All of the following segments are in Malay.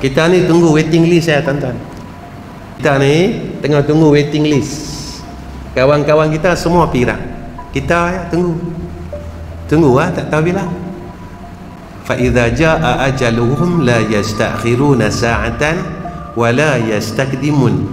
Kita ni tunggu waiting list ya tuan-tuan. Kita ni tengah tunggu waiting list. Kawan-kawan kita semua pirang. Kita ya tunggu. Tunggu tak tahu bila. Fa idza jaa ajaluhum la yastakhiruna sa'atan wa la yastakdimun.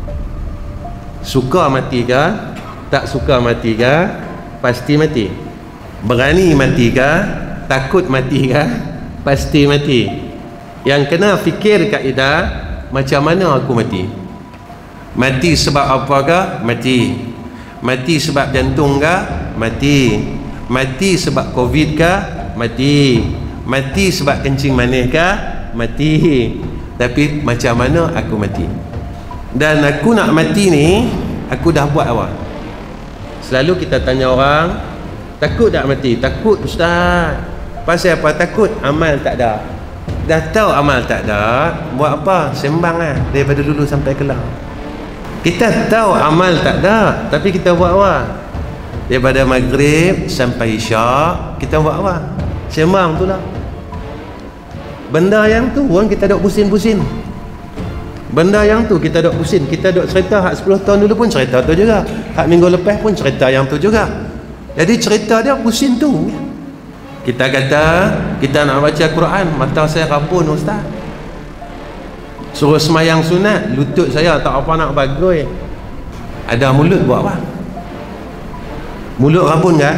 Suka mati ke? Tak suka mati ke? Pasti mati. Berani mati ke? Takut mati ke? Pasti mati. Yang kena fikir kaedah, macam mana aku mati? Mati sebab apa ke? Mati. Mati sebab jantung ke? Mati. Mati sebab covid ke? Mati. Mati sebab kencing manis ke? Mati. Tapi macam mana aku mati? Dan aku nak mati ni, aku dah buat apa? Selalu kita tanya orang, takut tak mati? Takut ustaz. Pasal apa takut? Amal tak ada. Dah tahu amal tak ada, buat apa? Sembang lah daripada dulu sampai kelar. Kita tahu amal tak ada, tapi kita buat apa? Daripada maghrib sampai isyak, kita buat apa? Sembang tu lah. Benda yang tu orang kita duk pusing-pusing. Benda yang tu kita duk pusing. Kita duk cerita hak 10 tahun dulu pun cerita tu juga, hak minggu lepas pun cerita yang tu juga. Jadi cerita dia pusing tu. Kita kata kita nak baca Quran, mata saya rabun ustaz. Suruh semayang sunat, lutut saya tak apa nak bagoi. Ada mulut buat apa? Mulut rabun ke?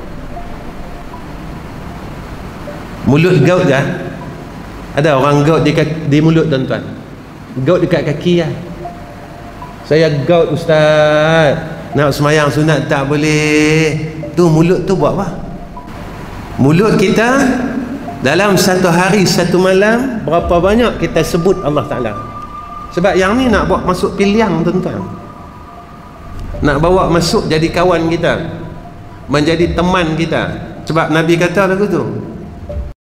Mulut gaut ke? Ada orang gaut di mulut tuan-tuan. Gaut dekat kaki lah. Saya gaut ustaz, nak semayang sunat tak boleh. Tu mulut tu buat apa? Mulut kita dalam satu hari satu malam berapa banyak kita sebut Allah Ta'ala. Sebab yang ni nak bawa masuk pilihan tuan-tuan, nak bawa masuk jadi kawan kita, menjadi teman kita. Sebab Nabi kata lagu tu,